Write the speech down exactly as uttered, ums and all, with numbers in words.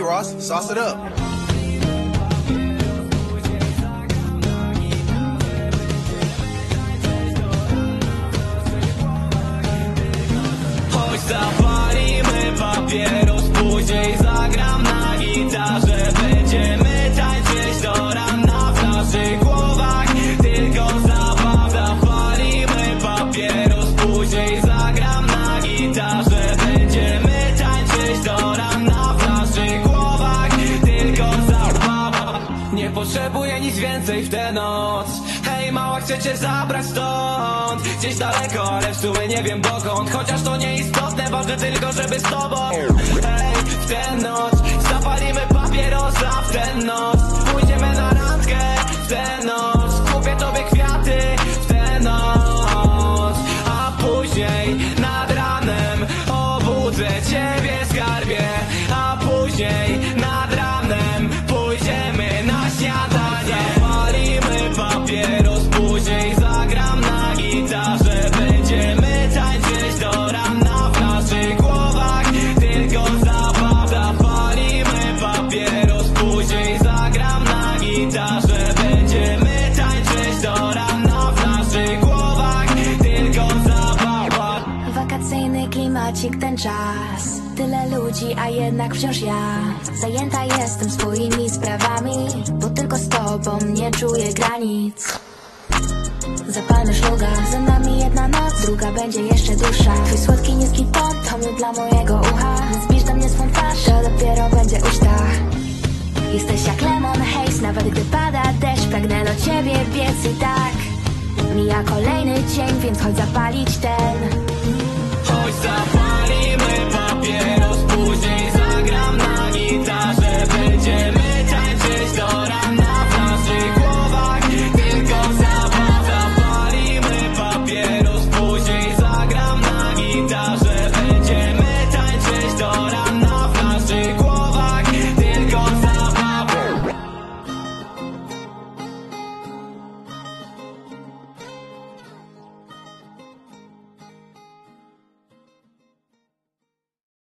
Ross, sauce it up. Choć zapalimy papieros, później zagram na gitarze. Będziemy tańczyć do rana w naszych głowach. Tylko zabawa. Zapalimy papieros, później zagram na gitarze. Będziemy tańczyć do rana w naszych głowach. Tylko zabawa. Nie potrzebuję nic więcej w tę noc. Hej mała, chcę cię zabrać stąd, gdzieś daleko, ale w sumie nie wiem dokąd. Chociaż to nieistotne, ważne tylko, żeby z tobą. Hej, w tę noc zapalimy papierosa, w tę noc pójdziemy na randkę, w tę noc kupię tobie kwiaty, w tę noc. A później nad ranem obudzę ciebie, skarbie. A później nad ranem pójdziemy na śniadanie. Zapalimy papieros, później zagram na gitarze. Będziemy tańczyć do rana w naszych głowach. Tylko zabawa. Zapalimy papieros, później zagram na gitarze. Będziemy tańczyć do rana w naszych głowach. Tylko zabawa. Wakacyjny klimacik, ten czas. Tyle ludzi, a jednak wciąż ja zajęta jestem swoimi sprawami, bo tylko z tobą nie czuję granic. Zapalmy szluga, za nami jedna noc, druga będzie jeszcze dłuższa. Twój słodki, niski ton to miód dla mojego ucha. Zbliż do mnie swą twarz, to dopiero będzie uczta. Jesteś jak lemon haze, nawet gdy pada deszcz. Pragnę do ciebie biec i tak mija kolejny dzień, więc chodź zapalić ten. Chodź zapalimy papieros, później za